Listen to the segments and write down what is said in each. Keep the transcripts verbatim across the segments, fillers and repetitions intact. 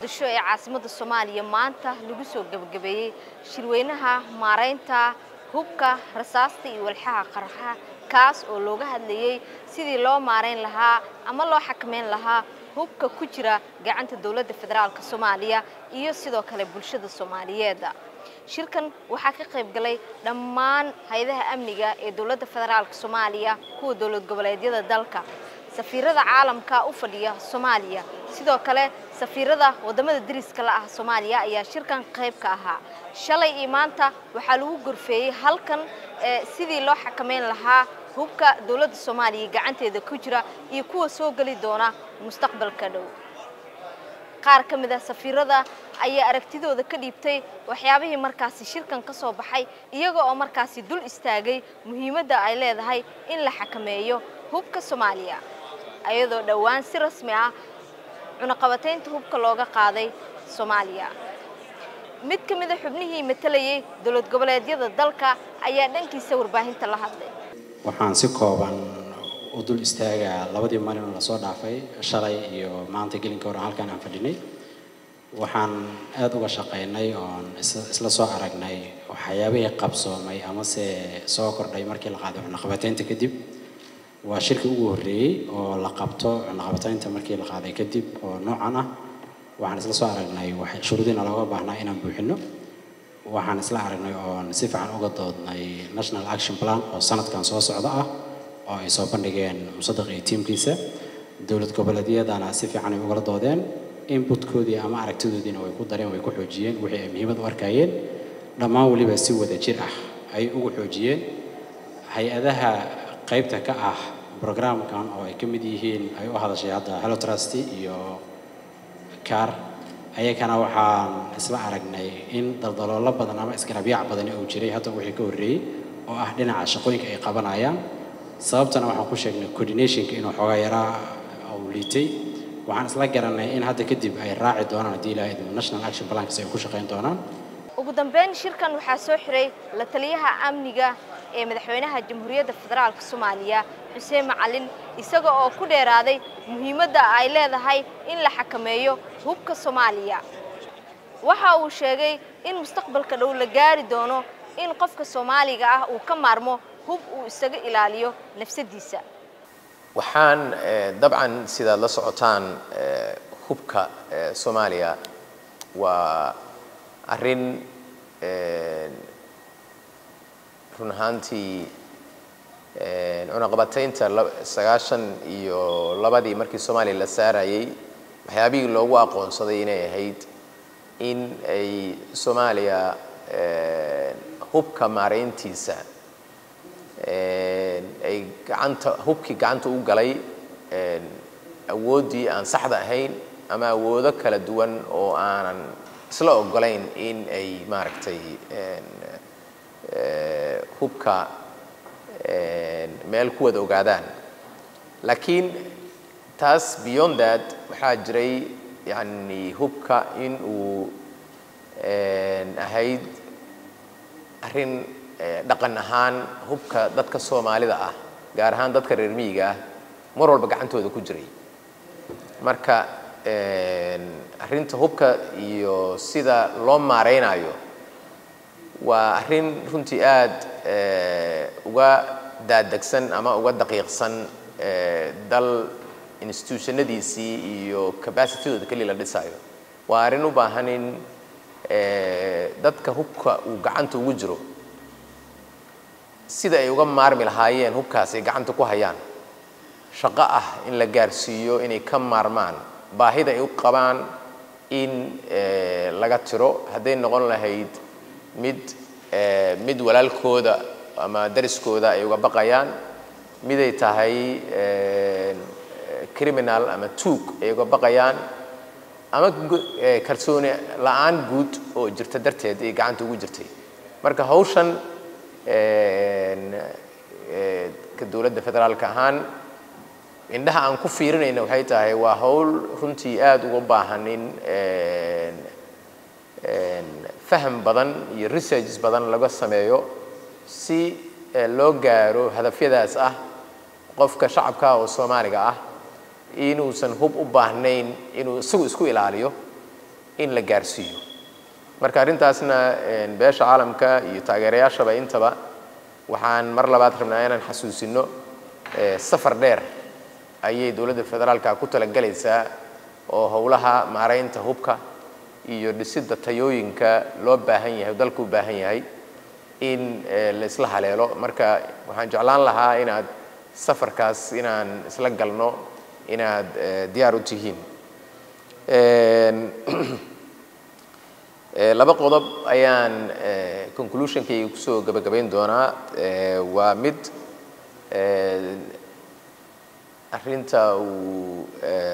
muqdisho ee caasimada Soomaaliya maanta lagu soo gabagabeeyay shirweynaha maareynta hubka rasaasta iyo walxaha qarxa kaas oo looga hadlayay sidii loo maareyn lahaa ama loo xakameyn lahaa hubka ku jira gacanta dawladda federaalka Soomaaliya iyo sidoo kale bulshada Soomaaliyeed shirkan waxa ka qayb galay dhammaan hay'adaha amniga ee dawladda federaalka Soomaaliya kuwa dawlad goboleedyada dalka safiirada caalamka u fadhiya Soomaaliya sidoo kale safiirada wadamada dariska la ah Soomaaliya ayaa shirkan qayb ka ahaa shalay iyo maanta waxa lagu gorfeeyay halkan sidii loo xakameyn lahaa hubka dawladda Soomaaliya gacanteeda ku jira iyo kuwa soo gali doona mustaqbalka dhow qaar ka mid ah safiirada ayaa aragtidooda ka dhiibtay waxyaabihii markaasi shirkan ka soo baxay iyaga oo markaasi dul istaagay muhiimadda ay leedahay in la xakameeyo hubka Soomaaliya ayadoo dhawaan si rasmi ah cunaqabateynta hubka looga qaaday Soomaaliya mid ka mid ah xubnihii matalayay dawlad goboleedyada dalka ayaa dhankiisa warbaahinta la hadlay waxaan si kooban u dul istaagaa labadii maalin la soo dhaafay shalay iyo maanta gelinka hore halkan aan fadhinay waxaan aad uga shaqeynay oo isla soo aragnay waxyaabihii qabsoomay ama se soo kordhay markii la qaaday cunaqabateynta kadib waa shirkii ugu horeeyay oo la qabto cunaqabateynta markii la qaaday kadib oo noocan ah waxaan isla soo aragnay wax shuruudina looga baahnaa inaan buuxino waxaan isla aragnay oo si fiican uga doodnay National Action Plan oo sanadkan soo socda ah oo ay soo bandhigeen musaddiq iyo tiimkiisa dawlad goboleedyadana si fiican ay uga doodeen inputkoodii ama aragtidoodiina way ku dareen way ku xoojiyeen wixii ay muhiimad u arkayeen dhammaan waliba si wada jir ah ay ugu xoojiyeen hay'adaha qaybta ka ah programkan oo ay ka mid yihiin ay u hadashay hadda Hello Trust iyo car ayagana waxaan isla aragnay in daldaloolo badan ama isgarabyac badan oo jiray hadda wixii ka horeeyay oo ah dhinaca shaqooyinka ay qabanayaan sababtana waxaan ku sheegnay coordinationka inuu xogaa yaraa oo liitay waxaan isla garanay in hadda kadib ay raaci doonaan hadii ilaahay National Action Plan ay ku shaqeyn doonaan ugu dambeyn shirkan waxa soo xiray la taliyaha amniga ee madaxweynaha Jamhuuriyadda Federaalka Soomaaliya Xuseen Macalin isaga oo ku dheeraaday muhiimadda ay leedahay in la xakameeyo hubka Soomaaliya waxa uu sheegay in mustaqbalka dhow la gaari doono in qofka Soomaaliga ah uu ka maarmo hub uu isaga ilaaliyo nafsadiisa waxaan dabcan sida la socotaan hubka Soomaaliya waa arrin run ahaantii cunaqabateynta sagaashan iyo labadii markii Soomaaliya la saarayay waxyaabihii loogu aqoonsaday inay ahayd in ay Soomaaliya hubka maareyntiisa ay gacanta hubkii gacanta u galay awoodii aan saxda ahayn ama awoodo kala duwan oo aanan isla ogolayn in ay maaragtay hubka meel ku wada ogaadaan laakiin taas beyond that waxaa jiray yani hubka in uu ahayd arrin dhaqan ahaan hubka dadka Soomaalida ah gaar ahaan dadka reer miyiga ah mar walba gacantooda ku jiray marka arrinta hubka iyo sida loo maareynayo waa arrin runtii aad uga daadagsan ama uga daqiiqsan dal institutionadiisii iyo capacity-dooda kaliya la dhisayo waa arrin u baahan in dadka hubka uu gacanta ugu jiro sida ay uga maarmi lahaayeen hubkaas ay gacanta ku hayaan shaqo ah in la gaarsiiyo inay ka maarmaan baahida ay u qabaan in laga tiro hadday noqon lahayd mid mid walaalkooda ama dariskooda ay uga baqayaan mid ay tahay criminal ama tuug ay uga baqayaan ama kalsooni la'aan guud oo jirta darteed ay gacanta ugu jirtay marka hawshan ka dawladda federaalka ahaan indhaha aan ku fiirinayna waxay tahay waa hawl runtii aad uga baahan in faham badan iyo research badan laga sameeyo si loo gaaro hadafyadaas ah qofka shacabka oo Soomaaliga ah inuusan hub u baahnayn inuu isagu isku ilaaliyo in la gaarsiiyo marka arrintaasna beesha caalamka iyo taageerayaashaba intaba waxaan mar labaad rabnaa inaan xasuusino safar dheer ayay dawladda federaalka ku talagalaysaa oo howlaha maareynta hubka iyo dhisidda tayooyinka loo baahan yahay dalku u baahan yahay in la isla haleelo marka waxaan jeclaan lahaa inaad safarkaas inaan isla galno inaad diyaar u tihiin laba qodob ayaan conclusionkayga kusoo gabagabayn doonaa waa mid arrinta uu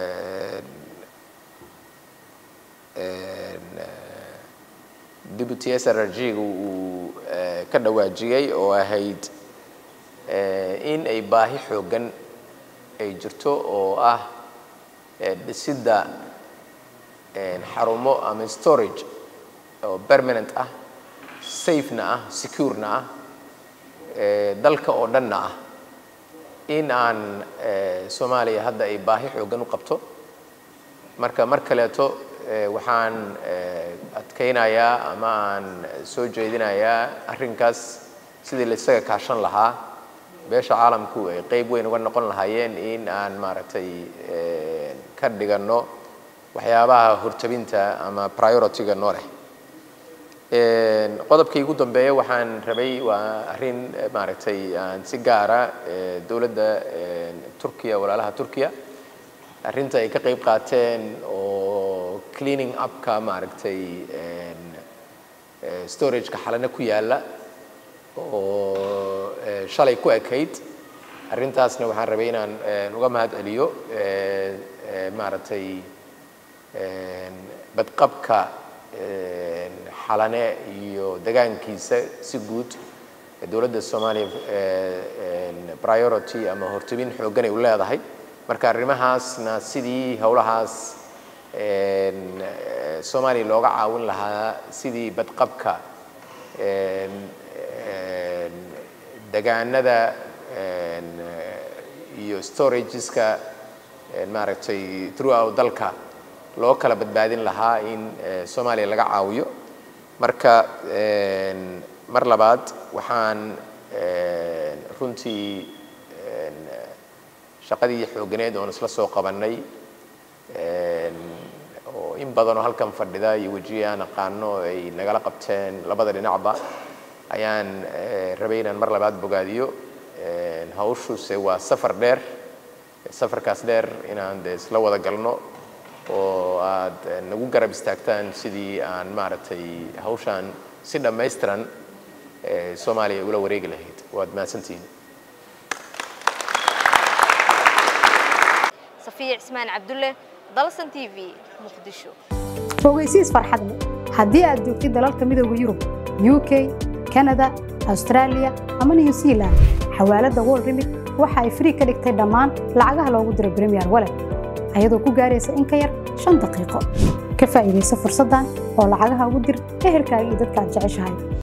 deputy S R R G uu ka dhawaajiyay oo ahayd in ay baahi xoogan ay jirto oo ah dhisidda xarumo ama storage oo permanent ah safe-na ah secure-na ah dalka oo dhanna ah in aan Soomaaliya hadda ay baahi xoogan u qabto marka mar kaleeto waxaan adkeynayaa ama aan soo jeedinayaa arrinkaas sidii la isaga kaashan lahaa beesha caalamku ay qayb weyn uga noqon lahaayeen in aan maaragtay ka dhigano waxyaabaha hortabinta ama priority-ga noo leh qodobkii ugu dambeeya waxaan rabay waa arrin maaragtay aan si gaara dawladda Turkiya walaalaha Turkiya arrinta ay ka qayb qaateen oo cleaning up-ka maaragtay storage-ka xalana ku yaala oo shalay ku ekayd arrintaasna waxaan rabay inaan uga mahad celiyo maaragtay badqabka xalane iyo degaankiisa si guud dawladda Soomaaliya priority ama hortabin xoogan ay u leedahay marka arrimahaasna sidii howlahaas Soomaaliya looga caawin lahaa sidii badqabka degaanada iyo storageska maaragtay throughout dalka loo kala badbaadin lahaa in Soomaaliya laga caawiyo marka mar labaad waxaan runtii shaqadii xooganeed oo isla soo qabanay oo in badan oo halkan fadhida iyo wajiga aan aqaano ay nagala qabteen labada dhinacba ayaan rabay inaan mar labaad bogaadiyo hawshuuse waa safar dheer safarkaas dheer inaan isla wada galno oo aad nagu garab istaagtaan sidii aan maaragtay hawshan si dhammaystiran Soomaaliya ula wareegi lahayd waad mahadsantihiin Safiya Ismaan Cabdulle Dalsan T V Muqdisho fogeysiis farxad leh haddii aad joogtid dalalka midowga Yurub U K Canada Australia ama New Zealand xawaalada World Remit waxa ay free ka dhigtay dhammaan lacagaha loogu diray Premier Wallet ayadoo ku gaaraysa in ka yar shan daqiiqo ka faa'iideyso fursaddan oo lacagaha ugu dir ehelkaaga iyo dadka aad jeceshahay